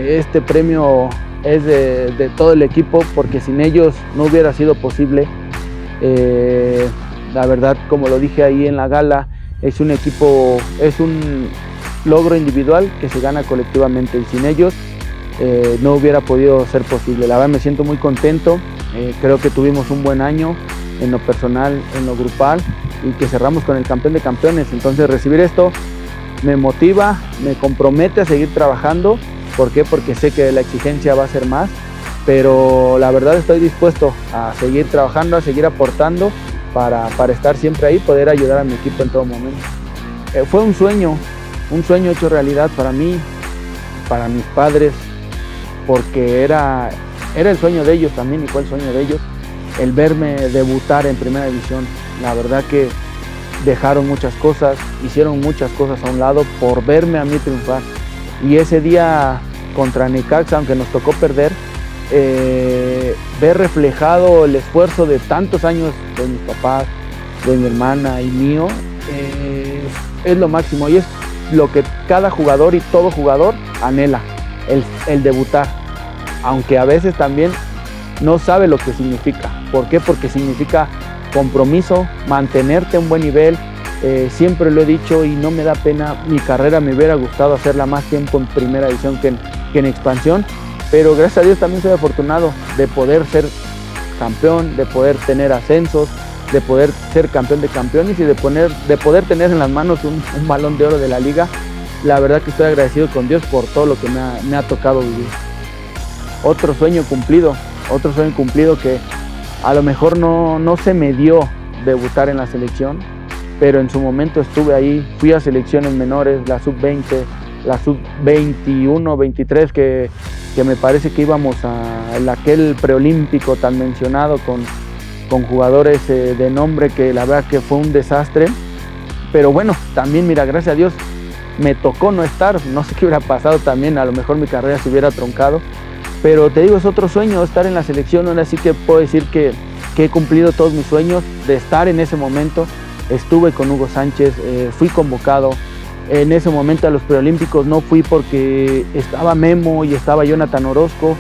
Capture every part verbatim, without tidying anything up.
que este premio es de, de todo el equipo, porque sin ellos no hubiera sido posible. Eh, la verdad, como lo dije ahí en la gala, es un equipo, es un logro individual que se gana colectivamente, y sin ellos eh, no hubiera podido ser posible. La verdad me siento muy contento, eh, creo que tuvimos un buen año en lo personal, en lo grupal, y que cerramos con el campeón de campeones. Entonces recibir esto me motiva, me compromete a seguir trabajando. ¿Por qué? Porque sé que la exigencia va a ser más, pero la verdad estoy dispuesto a seguir trabajando, a seguir aportando para, para estar siempre ahí, poder ayudar a mi equipo en todo momento. Eh, fue un sueño, un sueño hecho realidad para mí, para mis padres, porque era, era el sueño de ellos también, y fue el sueño de ellos el verme debutar en primera división. La verdad que dejaron muchas cosas, hicieron muchas cosas a un lado por verme a mí triunfar. Y ese día contra Necaxa, aunque nos tocó perder, eh, ver reflejado el esfuerzo de tantos años de mis papás, de mi hermana y mío, eh, es lo máximo, y es lo que cada jugador y todo jugador anhela, el, el debutar, aunque a veces también no sabe lo que significa. ¿Por qué? Porque significa compromiso, mantenerte a un buen nivel. Eh, siempre lo he dicho y no me da pena, mi carrera me hubiera gustado hacerla más tiempo en primera división que en, que en expansión, pero gracias a Dios también soy afortunado de poder ser campeón, de poder tener ascensos, de poder ser campeón de campeones y de, poner, de poder tener en las manos un, un balón de oro de la liga. La verdad que estoy agradecido con Dios por todo lo que me ha, me ha tocado vivir. Otro sueño cumplido, otro sueño cumplido que a lo mejor no, no se me dio debutar en la selección, pero en su momento estuve ahí, fui a selecciones menores, la sub veinte, la sub veintiuno, veintitrés, que, que me parece que íbamos a aquel preolímpico tan mencionado con, con jugadores eh, de nombre, que la verdad que fue un desastre. Pero bueno, también mira, gracias a Dios me tocó no estar, no sé qué hubiera pasado también, a lo mejor mi carrera se hubiera truncado. Pero te digo, es otro sueño estar en la selección. Ahora sí que puedo decir que, que he cumplido todos mis sueños de estar en ese momento. Estuve con Hugo Sánchez, eh, fui convocado. En ese momento a los preolímpicos no fui porque estaba Memo y estaba Jonathan Orozco.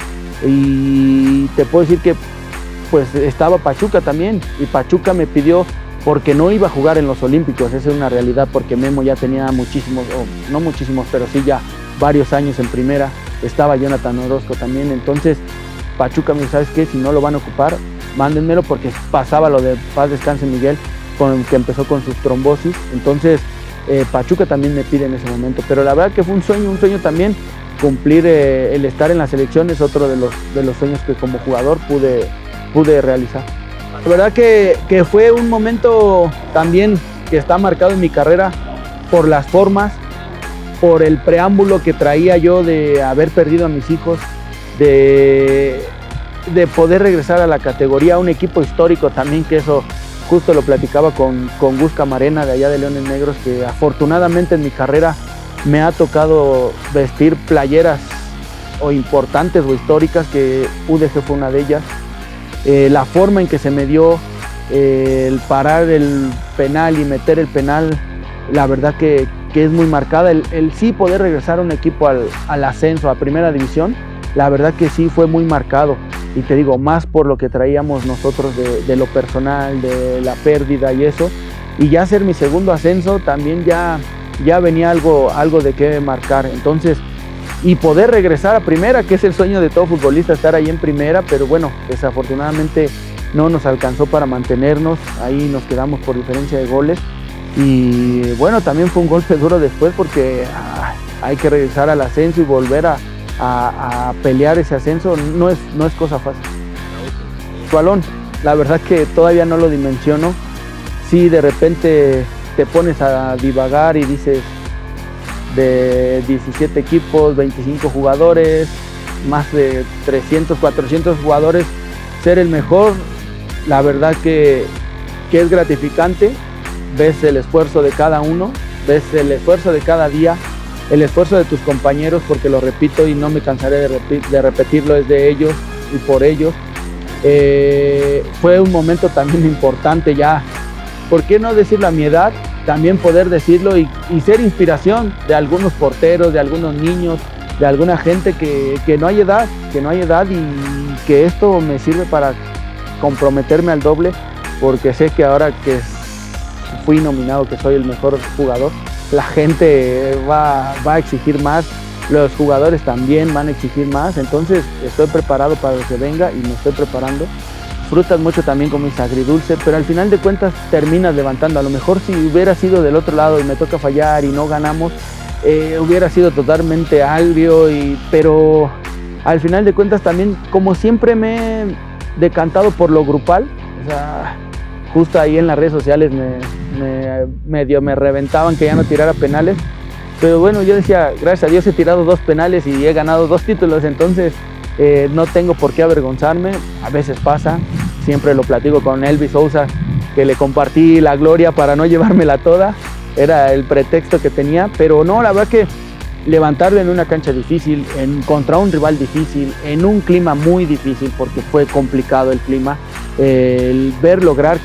Y te puedo decir que pues estaba Pachuca también. Y Pachuca me pidió porque no iba a jugar en los olímpicos. Esa es una realidad, porque Memo ya tenía muchísimos, oh, no muchísimos, pero sí ya varios años en primera. Estaba Jonathan Orozco también. Entonces Pachuca me dijo, ¿sabes qué? Si no lo van a ocupar, mándenmelo, porque pasaba lo de paz descanse Miguel, con, que empezó con sus trombosis. Entonces eh, Pachuca también me pide en ese momento, pero la verdad que fue un sueño, un sueño también, cumplir eh, el estar en la selección es otro de los, de los sueños que como jugador pude, pude realizar. La verdad que, que fue un momento también que está marcado en mi carrera por las formas, por el preámbulo que traía yo de haber perdido a mis hijos, de, de poder regresar a la categoría, a un equipo histórico también, que eso justo lo platicaba con, con Gus Camarena de allá de Leones Negros, que afortunadamente en mi carrera me ha tocado vestir playeras o importantes o históricas, que U D G fue una de ellas. Eh, la forma en que se me dio eh, el parar el penal y meter el penal, la verdad que, que es muy marcada. El, el sí poder regresar a un equipo al, al ascenso, a primera división, la verdad que sí fue muy marcado. Y te digo, más por lo que traíamos nosotros de, de lo personal, de la pérdida y eso. Y ya ser mi segundo ascenso también ya, ya venía algo, algo de qué marcar. Entonces, y poder regresar a primera, que es el sueño de todo futbolista, estar ahí en primera, pero bueno, desafortunadamente no nos alcanzó para mantenernos. Ahí nos quedamos por diferencia de goles. Y bueno, también fue un golpe duro después, porque ah, hay que regresar al ascenso y volver a, a, a pelear ese ascenso. No es, no es cosa fácil. Balón, la verdad que todavía no lo dimensiono. Sí, de repente te pones a divagar y dices, de diecisiete equipos, veinticinco jugadores, más de trescientos, cuatrocientos jugadores, ser el mejor, la verdad que, que es gratificante. Ves el esfuerzo de cada uno, ves el esfuerzo de cada día, el esfuerzo de tus compañeros, porque lo repito y no me cansaré de, rep de repetirlo, es de ellos y por ellos. Eh, fue un momento también importante ya, ¿por qué no decirlo a mi edad? También poder decirlo y, y ser inspiración de algunos porteros, de algunos niños, de alguna gente que, que no hay edad, que no hay edad y que esto me sirve para comprometerme al doble, porque sé que ahora que fui nominado, que soy el mejor jugador, la gente va, va a exigir más, los jugadores también van a exigir más, entonces estoy preparado para lo que venga y me estoy preparando. Disfrutas mucho también, como es agridulce, pero al final de cuentas terminas levantando. A lo mejor si hubiera sido del otro lado y me toca fallar y no ganamos, eh, hubiera sido totalmente agrio, y, pero al final de cuentas también, como siempre me he decantado por lo grupal, o sea, justo ahí en las redes sociales me, me, medio me reventaban que ya no tirara penales, pero bueno, yo decía, gracias a Dios he tirado dos penales y he ganado dos títulos, entonces eh, no tengo por qué avergonzarme. A veces pasa, siempre lo platico con Elvis Sousa, que le compartí la gloria para no llevármela toda, era el pretexto que tenía, pero no, la verdad que levantarlo en una cancha difícil, en, contra un rival difícil, en un clima muy difícil, porque fue complicado el clima, eh, el ver lograr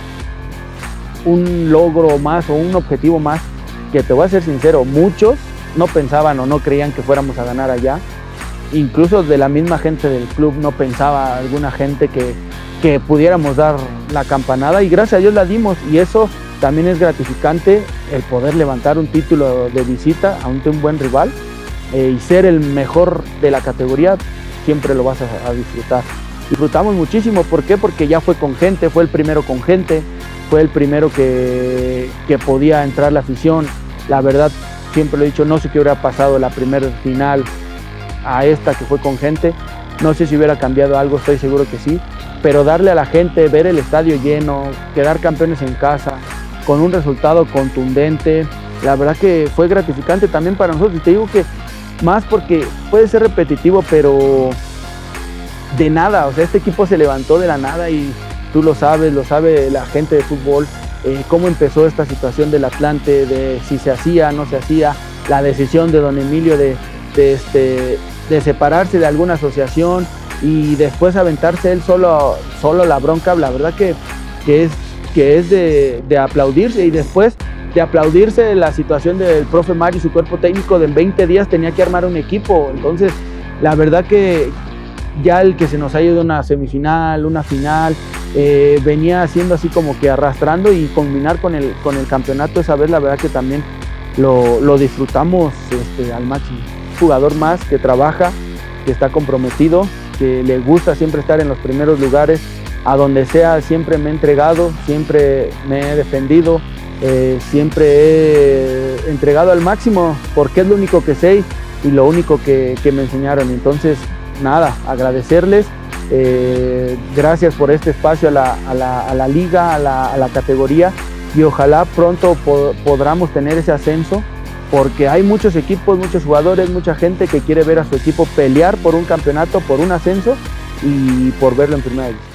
un logro más o un objetivo más, que te voy a ser sincero, muchos no pensaban o no creían que fuéramos a ganar allá, incluso de la misma gente del club no pensaba alguna gente que, que pudiéramos dar la campanada, y gracias a Dios la dimos, y eso también es gratificante, el poder levantar un título de visita ante un buen rival, eh, y ser el mejor de la categoría, siempre lo vas a, a disfrutar. Disfrutamos muchísimo, ¿por qué? Porque ya fue con gente, fue el primero con gente, fue el primero que, que podía entrar la afición. La verdad, siempre lo he dicho, no sé qué hubiera pasado la primera final a esta que fue con gente, no sé si hubiera cambiado algo, estoy seguro que sí, pero darle a la gente, ver el estadio lleno, quedar campeones en casa, con un resultado contundente, la verdad que fue gratificante también para nosotros, y te digo que más porque puede ser repetitivo, pero de nada, o sea, este equipo se levantó de la nada, y tú lo sabes, lo sabe la gente de fútbol, eh, cómo empezó esta situación del Atlante, de si se hacía, no se hacía, la decisión de don Emilio de, de, este, de separarse de alguna asociación y después aventarse él solo, solo la bronca, la verdad que, que es, que es de, de aplaudirse, y después de aplaudirse la situación del profe Mario y su cuerpo técnico, de en veinte días tenía que armar un equipo, entonces la verdad que ya el que se nos ha ido una semifinal, una final, eh, venía haciendo así como que arrastrando, y combinar con el, con el campeonato esa vez, la verdad que también lo, lo disfrutamos este, al máximo. Jugador más que trabaja, que está comprometido, que le gusta siempre estar en los primeros lugares, a donde sea siempre me he entregado, siempre me he defendido, eh, siempre he entregado al máximo, porque es lo único que sé y lo único que, que me enseñaron. Entonces nada, agradecerles, eh, gracias por este espacio a la, a la, a la liga, a la, a la categoría, y ojalá pronto po podamos tener ese ascenso, porque hay muchos equipos, muchos jugadores, mucha gente que quiere ver a su equipo pelear por un campeonato, por un ascenso y por verlo en primera división.